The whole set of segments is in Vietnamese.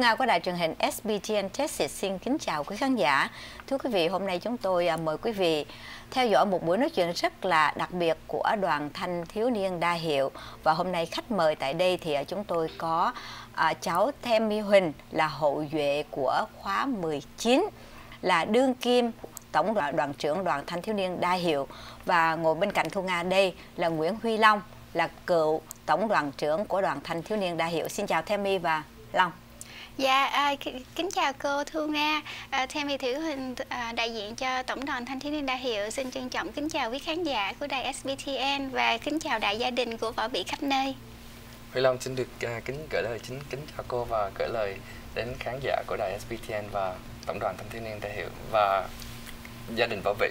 Nga của đài truyền hình SBTN Texas xin kính chào quý khán giả. Thưa quý vị, hôm nay chúng tôi mời quý vị theo dõi một buổi nói chuyện rất là đặc biệt của đoàn thanh thiếu niên đa hiệu. Và hôm nay khách mời tại đây thì chúng tôi có cháu Thêm My Huỳnh là hậu duệ của khóa 19, là đương kim tổng đoàn trưởng đoàn thanh thiếu niên đa hiệu, và ngồi bên cạnh Thu Nga đây là Nguyễn Huy Long, là cựu tổng đoàn trưởng của đoàn thanh thiếu niên đa hiệu. Xin chào Thêm My và Long. Dạ, kính chào cô Thu Nga. Thêm My Thủy Huỳnh đại diện cho tổng đoàn thanh thiếu niên đa hiệu xin trân trọng kính chào quý khán giả của đài SBTN và kính chào đại gia đình của Võ Bị khắp nơi. Huy Long xin được kính gửi lời kính chào cô và gửi lời đến khán giả của đài SBTN và tổng đoàn thanh thiếu niên đa hiệu và gia đình Võ Bị.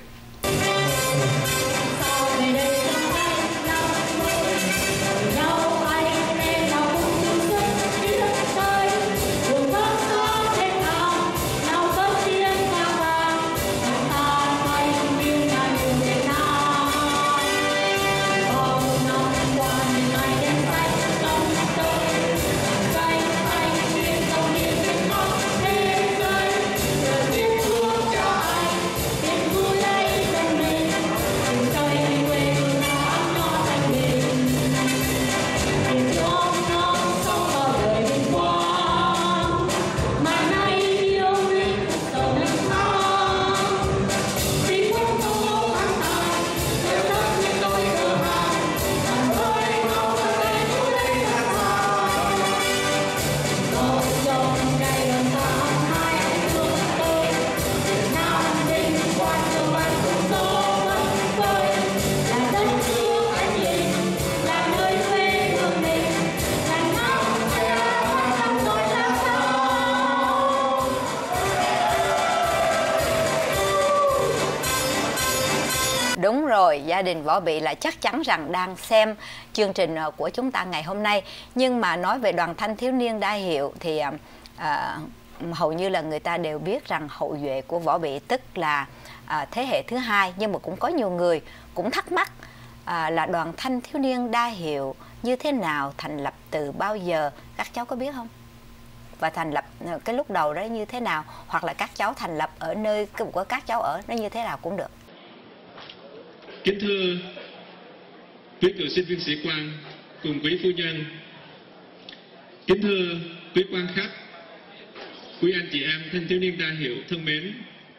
Đúng rồi, gia đình Võ Bị là chắc chắn rằng đang xem chương trình của chúng ta ngày hôm nay. Nhưng mà nói về đoàn thanh thiếu niên đa hiệu thì hầu như là người ta đều biết rằng hậu duệ của Võ Bị tức là thế hệ thứ hai. Nhưng mà cũng có nhiều người cũng thắc mắc là đoàn thanh thiếu niên đa hiệu như thế nào, thành lập từ bao giờ, các cháu có biết không? Và thành lập cái lúc đầu đó như thế nào, hoặc là các cháu thành lập ở nơi của các cháu ở nó như thế nào cũng được. Kính thưa quý cựu sinh viên sĩ quan cùng quý phu nhân, kính thưa quý quan khách, quý anh chị em thanh thiếu niên đa hiệu thân mến,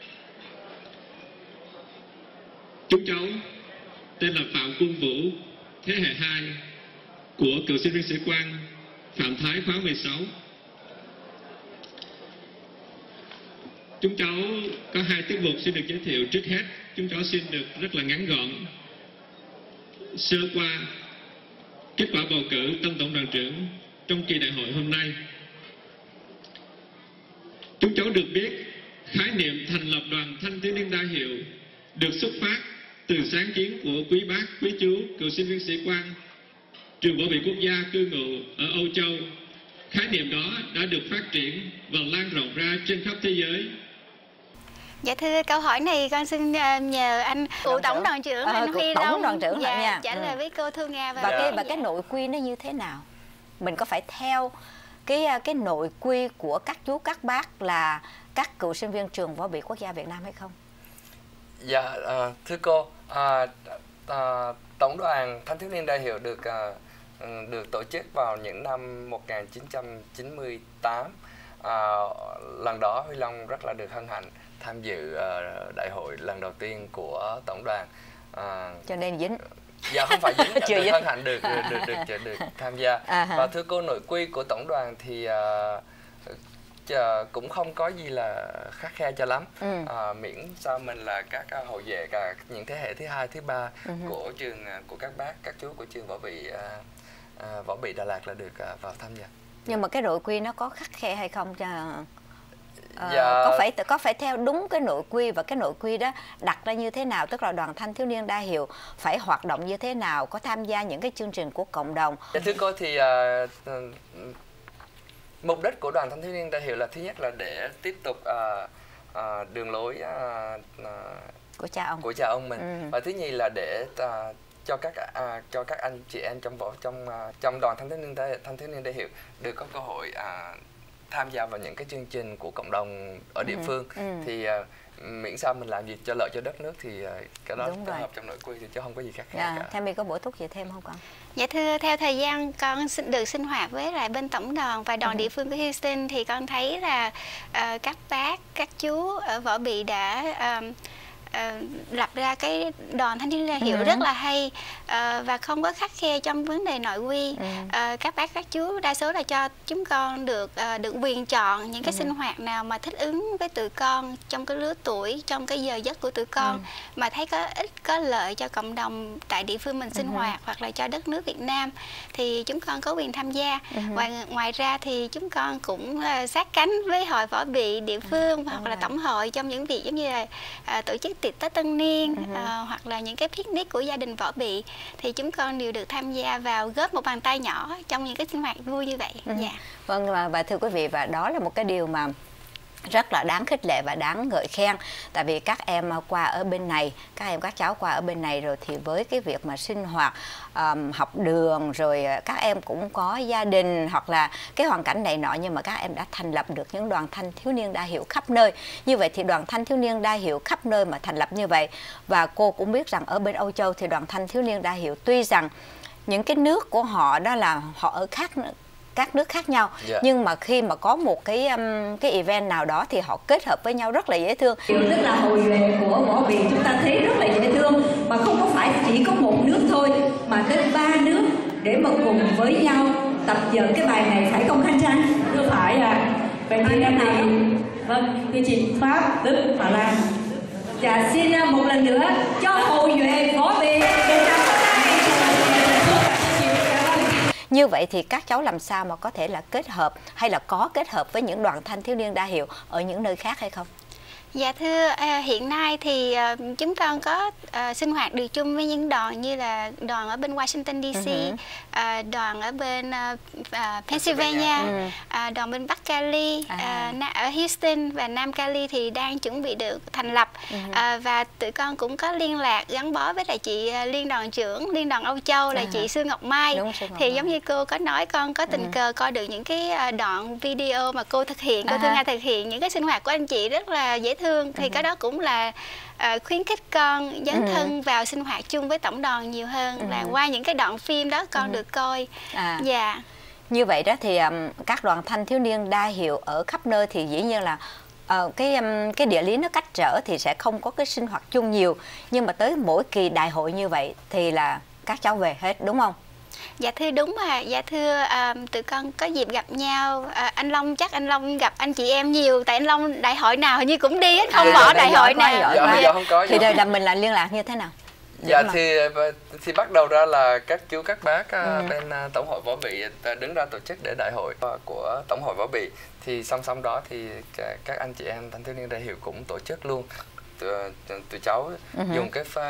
chúng cháu tên là Phạm Quân Vũ, thế hệ 2 của cựu sinh viên sĩ quan Phạm Thái khóa 16. Chúng cháu có 2 tiết mục xin được giới thiệu. Trước hết, chúng cháu xin được rất là ngắn gọn sơ qua kết quả bầu cử tân tổng đoàn trưởng trong kỳ đại hội hôm nay. Chúng cháu được biết khái niệm thành lập đoàn thanh thiếu niên đa hiệu được xuất phát từ sáng kiến của quý bác, quý chú, cựu sinh viên sĩ quan trường Võ Bị Quốc gia cư ngụ ở Âu Châu. Khái niệm đó đã được phát triển và lan rộng ra trên khắp thế giới. Dạ thưa, câu hỏi này con xin nhờ anh cựu tổng đoàn trưởng anh Huy Long trả lời với cô Thu Nga. Và cái nội quy nó như thế nào? Mình có phải theo cái nội quy của các chú các bác là các cựu sinh viên trường Võ Bị Quốc gia Việt Nam hay không? Dạ thưa cô, tổng đoàn thanh thiếu niên đa hiệu được tổ chức vào những năm 1998. Lần đó Huy Long rất là được hân hạnh tham dự đại hội lần đầu tiên của tổng đoàn. Cho nên dính. Dạ không phải dính, được hân hạnh được tham gia. Và thưa cô, nội quy của tổng đoàn thì cũng không có gì là khắt khe cho lắm. Miễn sao mình là các hậu duệ những thế hệ thứ hai, thứ ba của trường, của các bác, các chú của trường Võ Bị Đà Lạt là được vào tham gia. Nhưng mà cái nội quy nó có khắt khe hay không? Dạ. Có phải theo đúng cái nội quy, và cái nội quy đó đặt ra như thế nào? Tức là đoàn thanh thiếu niên đa hiệu phải hoạt động như thế nào, có tham gia những cái chương trình của cộng đồng? Dạ, thưa cô thì mục đích của đoàn thanh thiếu niên đa hiệu là thứ nhất là để tiếp tục đường lối của cha ông mình, và thứ nhì là để cho các anh chị em trong đoàn thanh thiếu niên đa hiệu được có cơ hội tham gia vào những cái chương trình của cộng đồng ở địa phương thì miễn sao mình làm gì cho lợi cho đất nước thì cái đó hợp trong nội quy thì chứ không có gì khác cả. Tammy có bổ túc gì thêm không con? Dạ thưa, theo thời gian con được sinh hoạt với lại bên tổng đoàn và đoàn địa phương của Houston thì con thấy là các bác, các chú ở Võ Bị đã lập ra cái đoàn thanh niên đại hiệu rất là hay và không có khắt khe trong vấn đề nội quy. Các bác các chú đa số là cho chúng con được quyền chọn những cái sinh hoạt nào mà thích ứng với tụi con trong cái lứa tuổi, trong cái giờ giấc của tụi con mà thấy có ích có lợi cho cộng đồng tại địa phương mình sinh hoạt hoặc là cho đất nước Việt Nam thì chúng con có quyền tham gia. Ngoài ra thì chúng con cũng sát cánh với hội Võ Bị địa phương hoặc là tổng hội trong những việc giống như là tổ chức tiệc Tết Tân Niên hoặc là những cái picnic của gia đình Võ Bị thì chúng con đều được tham gia vào, góp một bàn tay nhỏ trong những cái sinh hoạt vui như vậy. Vâng, và thưa quý vị, và đó là một cái điều mà rất là đáng khích lệ và đáng ngợi khen. Tại vì các em qua ở bên này, các cháu qua ở bên này rồi thì với cái việc mà sinh hoạt, học đường, rồi các em cũng có gia đình hoặc là cái hoàn cảnh này nọ, nhưng mà các em đã thành lập được những đoàn thanh thiếu niên đa hiệu khắp nơi. Như vậy thì đoàn thanh thiếu niên đa hiệu khắp nơi mà thành lập như vậy, và cô cũng biết rằng ở bên Âu Châu thì đoàn thanh thiếu niên đa hiệu tuy rằng những cái nước của họ đó là họ ở các nước khác nhau, nhưng mà khi mà có một cái event nào đó thì họ kết hợp với nhau rất là dễ thương. Tức là hồi về của Võ Bị chúng ta thấy rất là dễ thương, mà không có phải chỉ có một nước thôi mà tới 3 nước để mà cùng với nhau tập dượt cái bài này, phải không Khanh Trang? Thưa phải vậy thì em này vâng, chương trình Pháp, Đức, Hà Lan. Dạ, xin một lần nữa cho Hồ Duệ Võ Bị. Như vậy thì các cháu làm sao mà có thể là kết hợp hay là có kết hợp với những đoàn thanh thiếu niên đa hiệu ở những nơi khác hay không? Dạ thưa, hiện nay thì chúng con có sinh hoạt được chung với những đoàn như là đoàn ở bên Washington DC, đoàn ở bên Pennsylvania, đoàn bên Bắc Cali, ở Houston và Nam Cali thì đang chuẩn bị được thành lập, và tụi con cũng có liên lạc gắn bó với lại chị liên đoàn trưởng Liên đoàn Âu Châu là chị Sương Ngọc Mai. Thì giống như cô có nói, con có tình cờ coi được những cái đoạn video mà cô thực hiện, cô Thương Nga thực hiện những cái sinh hoạt của anh chị rất là dễ thương. Thì cái đó cũng là khuyến khích con dấn thân vào sinh hoạt chung với tổng đoàn nhiều hơn, là qua những cái đoạn phim đó con được coi. Dạ. Như vậy đó thì các đoàn thanh thiếu niên đa hiệu ở khắp nơi thì dĩ nhiên là cái địa lý nó cách trở thì sẽ không có cái sinh hoạt chung nhiều, nhưng mà tới mỗi kỳ đại hội như vậy thì là các cháu về hết, đúng không? Dạ thưa, đúng mà. Dạ thưa, tụi con có dịp gặp nhau. Anh Long, chắc anh Long gặp anh chị em nhiều, tại anh Long đại hội nào hình như cũng đi hết, không bỏ đại hội nào. Dạ không có. Thì là mình là liên lạc như thế nào? Dạ thì bắt đầu ra là các chú các bác bên Tổng hội Võ Bị đứng ra tổ chức để đại hội của Tổng hội Võ Bị, thì song song đó thì các anh chị em thanh thiếu niên đại hiệu cũng tổ chức luôn. Tụi cháu dùng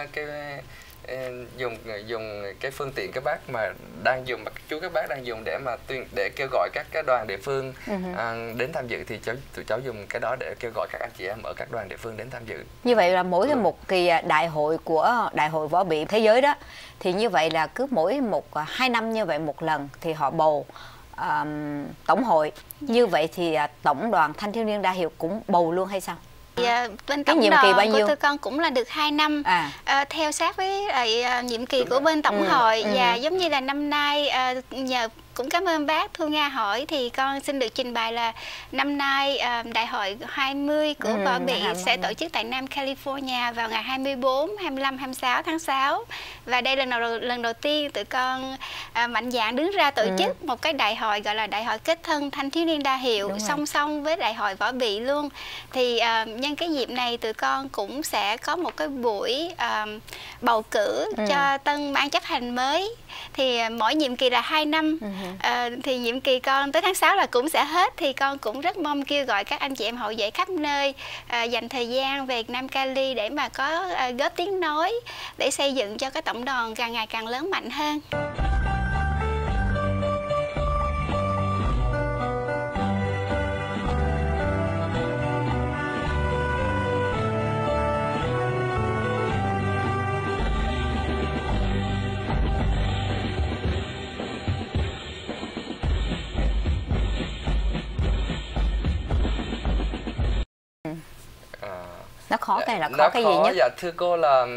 dùng cái phương tiện các bác mà đang dùng, mà chú các bác đang dùng để kêu gọi các cái đoàn địa phương đến tham dự, thì tụi cháu dùng cái đó để kêu gọi các anh chị em ở các đoàn địa phương đến tham dự. Như vậy là mỗi một kỳ đại hội của Đại hội Võ Bị thế giới đó, thì như vậy là cứ mỗi 2 năm như vậy một lần thì họ bầu tổng hội. Như vậy thì tổng đoàn thanh thiếu niên đa hiệu cũng bầu luôn hay sao? Bên tổng đoàn của tụi con cũng là được 2 năm, theo sát với nhiệm kỳ của bên tổng hội. Và giống như là năm nay nhờ cũng cảm ơn bác Thu Nga hỏi thì con xin được trình bày là năm nay đại hội 20 của Võ Bị sẽ tổ chức tại Nam California vào ngày 24, 25, 26 tháng 6. Và đây là lần đầu tiên tụi con mạnh dạn đứng ra tổ chức một cái đại hội gọi là đại hội kết thân thanh thiếu niên đa hiệu song song với đại hội Võ Bị luôn. Thì nhân cái dịp này tụi con cũng sẽ có một cái buổi bầu cử cho tân ban chấp hành mới. Thì mỗi nhiệm kỳ là 2 năm. Thì nhiệm kỳ con tới tháng 6 là cũng sẽ hết, thì con cũng rất mong kêu gọi các anh chị em hậu vệ khắp nơi dành thời gian về Nam Cali để mà có góp tiếng nói để xây dựng cho cái tổng đoàn càng ngày càng lớn mạnh hơn. khó, cái là khó nó cái khó, gì nhất? Dạ thưa cô là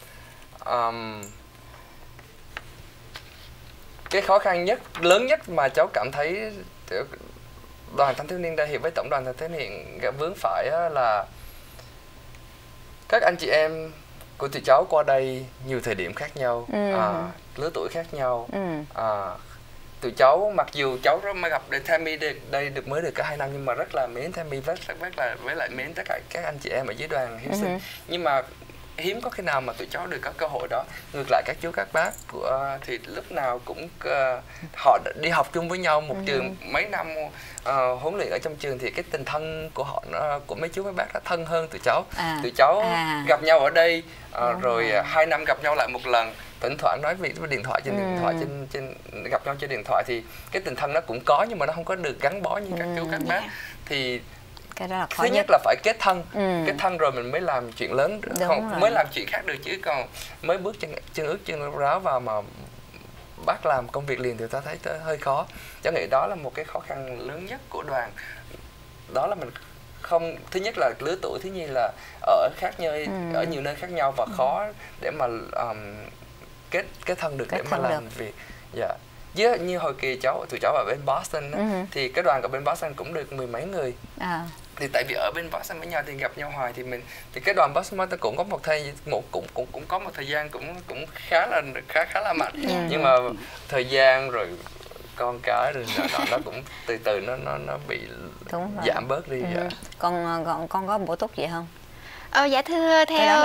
cái khó khăn nhất, lớn nhất mà cháu cảm thấy đoàn thanh thiếu niên Đa Hiệp với tổng đoàn thanh thiếu niên gặp vướng phải là các anh chị em của tụi cháu qua đây nhiều thời điểm khác nhau, lứa tuổi khác nhau. Tụi cháu mặc dù cháu mới gặp Tammy đây mới được cả 2 năm nhưng mà rất là mến Tammy, với lại mến tất cả các anh chị em ở dưới đoàn hiến sinh. Nhưng mà hiếm có khi nào mà tụi cháu được có cơ hội đó. Ngược lại các chú các bác của thì lúc nào cũng họ đi học chung với nhau một trường mấy năm huấn luyện ở trong trường, thì cái tình thân của họ của mấy chú mấy bác nó thân hơn tụi cháu. Tụi cháu gặp nhau ở đây rồi 2 năm gặp nhau lại một lần, thỉnh thoảng nói về điện thoại trên gặp nhau trên điện thoại, thì cái tình thân nó cũng có nhưng mà nó không có được gắn bó như các chú các bác. Thì cái đó là khó thứ nhất là phải kết thân rồi mình mới làm chuyện lớn, mới làm chuyện khác được, chứ còn mới bước chân ướt chân ráo vào mà bác làm công việc liền thì ta thấy hơi khó. Cháu nghĩ đó là một cái khó khăn lớn nhất của đoàn, đó là mình không, thứ nhất là lứa tuổi, thứ nhì là ở nhiều nơi khác nhau và khó để mà kết thân được, để mà làm việc. Dạ. Với như hồi kỳ tụi cháu ở bên Boston thì cái đoàn ở bên Boston cũng được 10 mấy người. Thì tại vì ở bên Boston với nhau thì gặp nhau hoài, thì cái đoàn Boston cũng có một thời gian cũng khá là mạnh. Nhưng mà thời gian rồi con cái rồi nó cũng từ từ nó bị giảm bớt đi. Con có bổ túc gì không? Dạ thưa,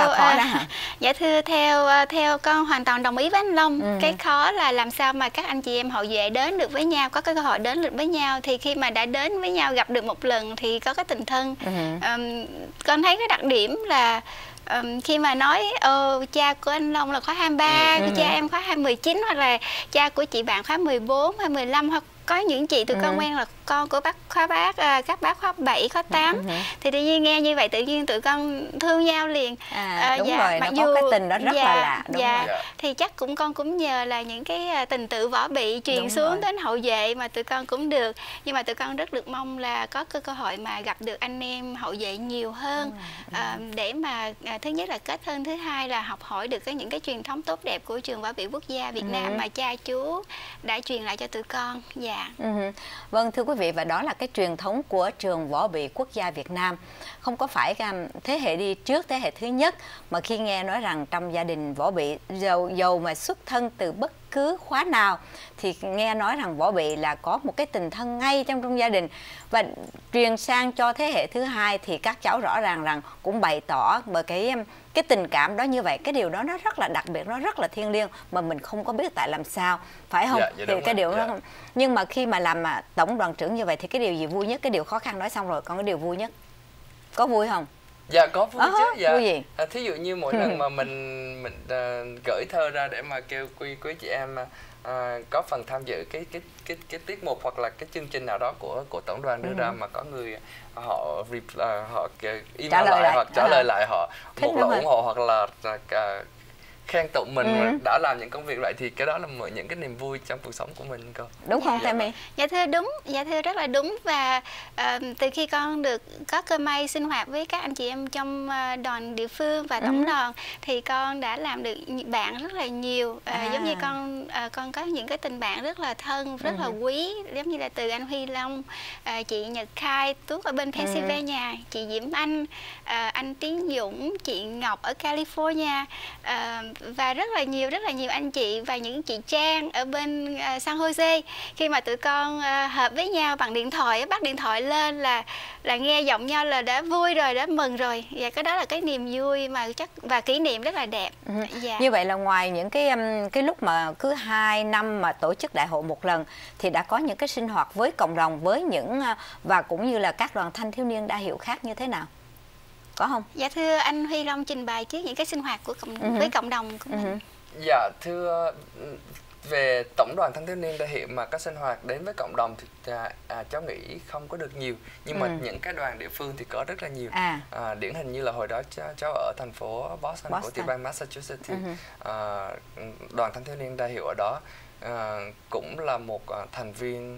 theo con hoàn toàn đồng ý với anh Long. Cái khó là làm sao mà các anh chị em hậu duệ đến được với nhau, có cái cơ hội đến được với nhau, thì khi mà đã đến với nhau gặp được một lần thì có cái tình thân. Con thấy cái đặc điểm là khi mà nói cha của anh Long là khóa 23, cha em khóa 19, hoặc là cha của chị bạn khóa 14 hay 15, hoặc có những chị tụi con quen là con của các bác khóa 7, khóa 8. Thì tự nhiên nghe như vậy tự nhiên tụi con thương nhau liền. Đúng rồi, mặc dù có cái tình đó rất là lạ. Rồi. Thì chắc con cũng nhờ là những cái tình tự võ bị truyền xuống đến hậu duệ mà tụi con cũng được. Nhưng mà tụi con rất được mong là có cơ hội mà gặp được anh em hậu duệ nhiều hơn, để mà thứ nhất là kết thân, thứ hai là học hỏi được những cái truyền thống tốt đẹp của trường Võ Bị Quốc gia Việt Nam mà cha chú đã truyền lại cho tụi con. Vâng, thưa quý vị, và đó là cái truyền thống của trường Võ Bị Quốc gia Việt Nam. Không có phải thế hệ đi trước, thế hệ thứ nhất, mà khi nghe nói rằng trong gia đình Võ Bị, dầu mà xuất thân từ bất cứ khóa nào, thì nghe nói rằng Võ Bị là có một cái tình thân ngay trong gia đình, và truyền sang cho thế hệ thứ hai thì các cháu rõ ràng rằng cũng bày tỏ bởi cái tình cảm đó như vậy. Cái điều đó nó rất là đặc biệt, nó rất là thiêng liêng mà mình không có biết tại làm sao, phải không? Thì cái điều đó. Nhưng mà khi mà làm tổng đoàn trưởng như vậy thì cái điều gì vui nhất? Cái điều khó khăn nói xong rồi, còn cái điều vui nhất có vui không? Dạ có vui chứ. Dạ. Vui gì? Thí dụ như mỗi lần mà mình gửi thơ ra để mà kêu quý chị em có phần tham dự cái tiết mục hoặc là cái chương trình nào đó của tổng đoàn đưa ra, mà có người họ email lại hoặc trả lời lại, họ một là ủng hộ hoặc là khen tụng mình đã làm những công việc vậy, thì cái đó là những cái niềm vui trong cuộc sống của mình cơ. Đúng không Tammy? Dạ thưa đúng, dạ thưa rất là đúng. Và từ khi con được có cơ may sinh hoạt với các anh chị em trong đoàn địa phương và tổng đoàn, thì con đã làm được bạn rất là nhiều. Giống như con có những cái tình bạn rất là thân, rất là quý, giống như là từ anh Huy Long, chị Nhật Khai Tuốt ở bên Pennsylvania, chị Diễm anh Tiến Dũng, chị Ngọc ở California, và rất là nhiều anh chị và những chị Trang ở bên San Jose. Khi mà tụi con hợp với nhau bằng điện thoại, bắt điện thoại lên là nghe giọng nhau là đã vui rồi, đã mừng rồi. Và cái đó là cái niềm vui mà và kỷ niệm rất là đẹp. Như vậy là ngoài những cái lúc mà cứ 2 năm mà tổ chức đại hội một lần, thì đã có những cái sinh hoạt với cộng đồng, với và cũng như là các đoàn thanh thiếu niên đa hiệu khác như thế nào? Có không? Dạ thưa anh Huy Long trình bày trước những cái sinh hoạt của với cộng đồng của mình. Dạ thưa, về tổng đoàn thanh thiếu niên đa hiệu mà các sinh hoạt đến với cộng đồng thì cháu nghĩ không có được nhiều, nhưng mà những cái đoàn địa phương thì có rất là nhiều. Điển hình như là hồi đó cháu ở thành phố Boston của tiểu bang Massachusetts, thì đoàn thanh thiếu niên đa hiệu ở đó cũng là một thành viên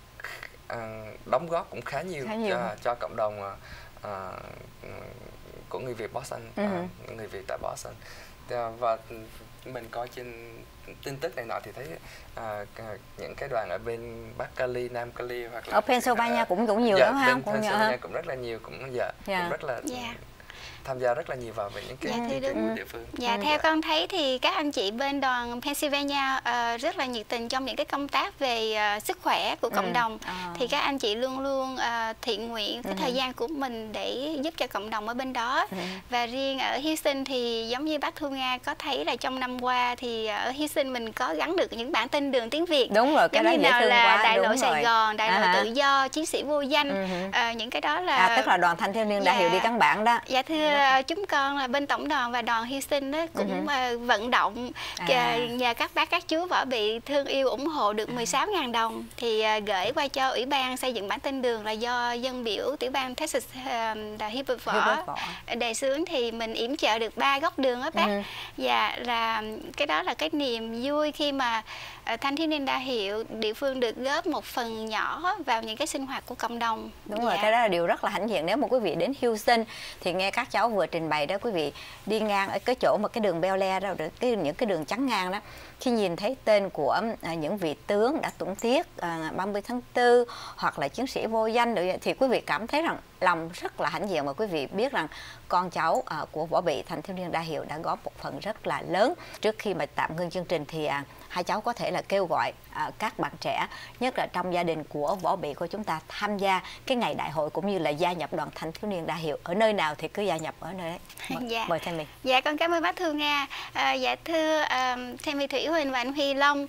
đóng góp cũng khá nhiều cho cộng đồng của người Việt Boston, người Việt tại Boston. Và mình coi trên tin tức này nọ thì thấy những cái đoàn ở bên Bắc Cali, Nam Cali hoặc là ở Pennsylvania cũng nhiều dạ, lắm ha. Pennsylvania cũng rất là nhiều, cũng rất là tham gia rất là nhiều vào về những cái địa phương. Theo con thấy thì các anh chị bên đoàn Pennsylvania rất là nhiệt tình trong những cái công tác về sức khỏe của cộng đồng. Thì các anh chị luôn luôn thiện nguyện cái thời gian của mình để giúp cho cộng đồng ở bên đó. Và riêng ở Houston thì giống như bác Thu Nga có thấy là trong năm qua thì ở Houston mình có gắn được những bản tin đường tiếng Việt. Đúng rồi, cái giống đó như dễ nào thương là quá. Đại lộ Đúng Sài rồi. Gòn, Đại lộ Tự Do, Chiến sĩ Vô Danh, những cái đó là tức là đoàn thanh thiếu niên đa hiệu đi căn bản đó. Dạ thưa chúng con là bên tổng đoàn và đoàn Houston đó cũng vận động nhờ các bác các chú võ bị thương yêu ủng hộ được 16.000 đồng thì gửi qua cho Ủy ban xây dựng bản tin đường là do dân biểu tiểu bang Texas là Hiệp hội Võ đề xướng, thì mình yểm trợ được 3 góc đường đó bác. Dạ là cái đó là cái niềm vui khi mà thanh thiếu niên đa hiệu địa phương được góp một phần nhỏ vào những cái sinh hoạt của cộng đồng. Đúng rồi, cái đó là điều rất là hãnh diện. Nếu mà quý vị đến Houston thì nghe các cháu vừa trình bày đó, quý vị đi ngang ở cái chỗ mà cái đường Bel Air đó, những cái đường chắn ngang đó, khi nhìn thấy tên của những vị tướng đã tuẫn tiết 30 tháng 4 hoặc là chiến sĩ vô danh thì quý vị cảm thấy rằng lòng rất là hãnh diện, và quý vị biết rằng con cháu của võ bị thanh thiếu niên đa hiệu đã góp một phần rất là lớn. Trước khi mà tạm ngưng chương trình thì hai cháu có thể là kêu gọi các bạn trẻ, nhất là trong gia đình của võ bị của chúng ta, tham gia cái ngày đại hội cũng như là gia nhập đoàn thanh thiếu niên đa hiệu. Ở nơi nào thì cứ gia nhập ở nơi đấy. Mời Thanh My. Dạ con cảm ơn bác Thu Nga. Dạ thưa Thanh My Thủy Huỳnh và anh Huy Long,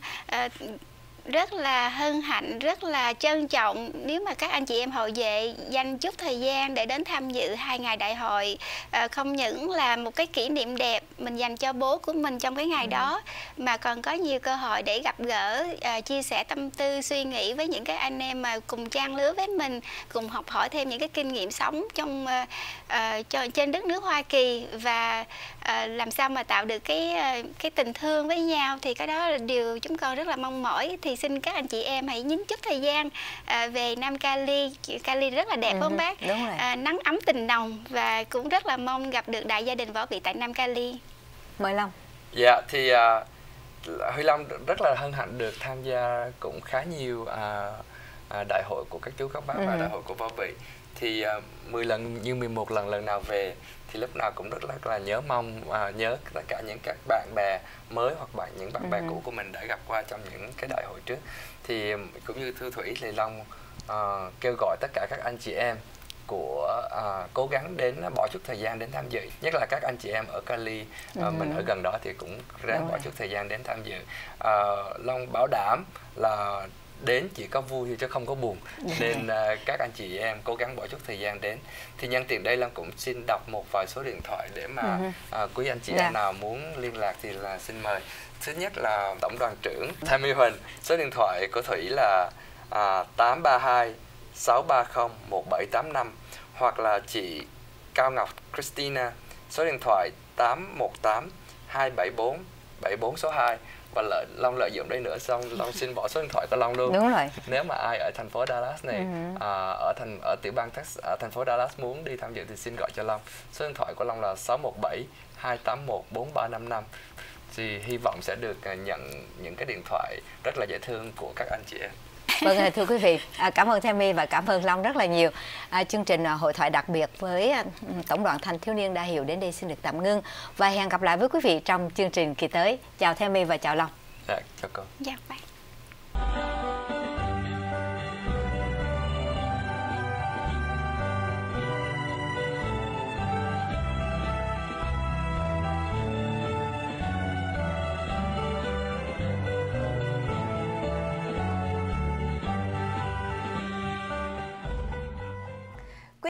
rất là hân hạnh, rất là trân trọng nếu mà các anh chị em hậu vệ dành chút thời gian để đến tham dự 2 ngày đại hội. Không những là một cái kỷ niệm đẹp mình dành cho bố của mình trong cái ngày đó, mà còn có nhiều cơ hội để gặp gỡ, chia sẻ tâm tư, suy nghĩ với những cái anh em mà cùng trang lứa với mình, cùng học hỏi thêm những cái kinh nghiệm sống trong trên đất nước Hoa Kỳ, và làm sao mà tạo được cái tình thương với nhau, thì cái đó là điều chúng con rất là mong mỏi. Thì xin các anh chị em hãy nhín chút thời gian về Nam Cali. Cali rất là đẹp không bác? Đúng rồi. Nắng ấm tình nồng, và cũng rất là mong gặp được đại gia đình võ bị tại Nam Cali. Mời Long. Dạ thì Huy Long rất là hân hạnh được tham gia cũng khá nhiều đại hội của các chú các bác và đại hội của võ bị. Thì 10 lần như 11 lần nào về thì lúc nào cũng rất là nhớ mong nhớ tất cả những các bạn bè mới hoặc những bạn bè cũ của mình đã gặp qua trong những cái đại hội trước. Thì cũng như Thu Thủy thì Long kêu gọi tất cả các anh chị em của cố gắng đến bỏ chút thời gian đến tham dự, nhất là các anh chị em ở Cali, mình ở gần đó thì cũng ráng bỏ chút thời gian đến tham dự. Long bảo đảm là đến chỉ có vui chứ không có buồn, nên các anh chị em cố gắng bỏ chút thời gian đến. Thì nhân tiện đây Long cũng xin đọc một vài số điện thoại để mà quý anh chị em nào muốn liên lạc thì là xin mời. Thứ nhất là tổng đoàn trưởng Thanh My Huỳnh, số điện thoại của Thủy là 832 630 1785, hoặc là chị Cao Ngọc Christina, số điện thoại 818 274 7462. Và Long lợi dụng đây nữa, xong Long xin bỏ số điện thoại của Long luôn. Đúng rồi. Nếu mà ai ở thành phố Dallas này, ở tiểu bang Texas, ở thành phố Dallas muốn đi tham dự thì xin gọi cho Long. Số điện thoại của Long là 617 281 4355. Thì hy vọng sẽ được nhận những cái điện thoại rất là dễ thương của các anh chị em. Vâng, thưa quý vị, cảm ơn Thanh My và cảm ơn Long rất là nhiều. Chương trình hội thoại đặc biệt với Tổng đoàn Thanh thiếu niên đa hiệu đến đây xin được tạm ngưng, và hẹn gặp lại với quý vị trong chương trình kỳ tới. Chào Thanh My và chào Long. Dạ, chào cô. Dạ bye.